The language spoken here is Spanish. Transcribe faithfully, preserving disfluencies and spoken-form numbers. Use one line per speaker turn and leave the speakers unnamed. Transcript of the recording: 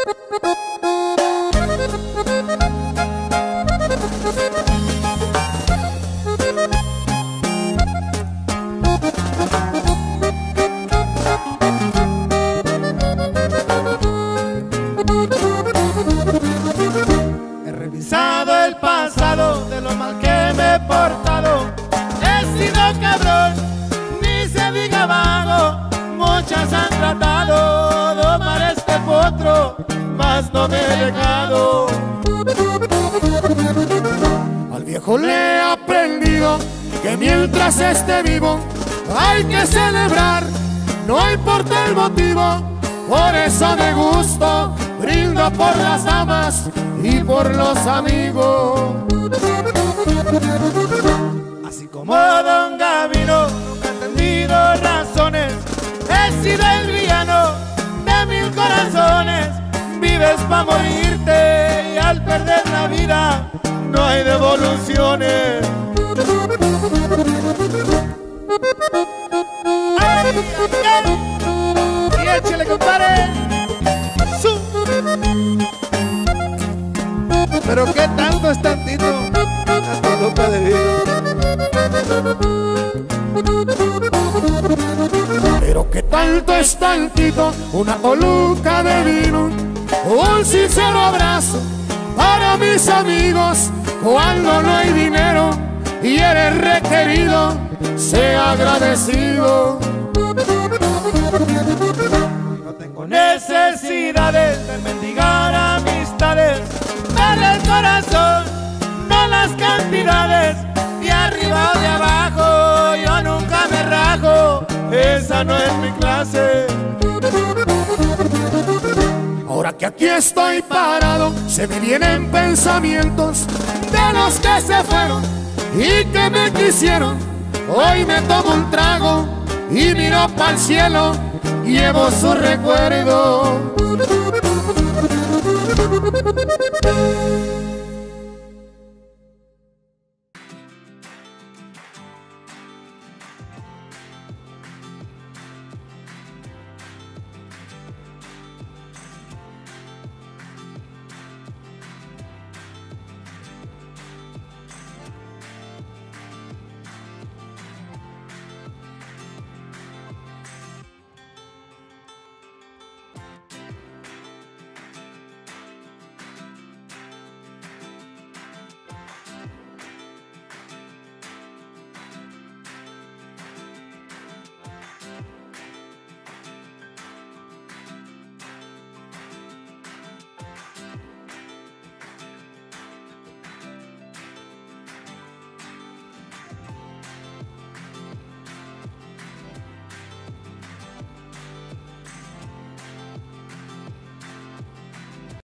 He revisado el pasado de lo mal que me he portado. He sido cabrón, ni se diga vago. Muchas han tratado de domar este potro, mas no me he dejado.
Al viejo le he aprendido que mientras esté vivo hay que celebrar, no importa el motivo. Por eso de gusto brindo por las damas y por los amigos.
Así como Don Gavino nunca he entendido razones, he sido el villano de mil corazones. Vives pa' morirte y al perder la vida no hay devoluciones. ¡Ay, ay, ay! Y échale, compadre. ¡Su! Pero qué tanto es tantito, hasta loca de vino.
Pero que tanto es tantito, una coluca de vino, un sincero abrazo para mis amigos. Cuando no hay dinero y eres requerido, sea agradecido.
No tengo necesidades de mendigar amistades, dale el corazón, no las cantidades. De arriba o de abajo, yo nunca me rajo, esa no es mi clase.
Ahora que aquí estoy parado, se me vienen pensamientos de los que se fueron y que me quisieron. Hoy me tomo un trago y miro pa'l cielo, llevo su recuerdo.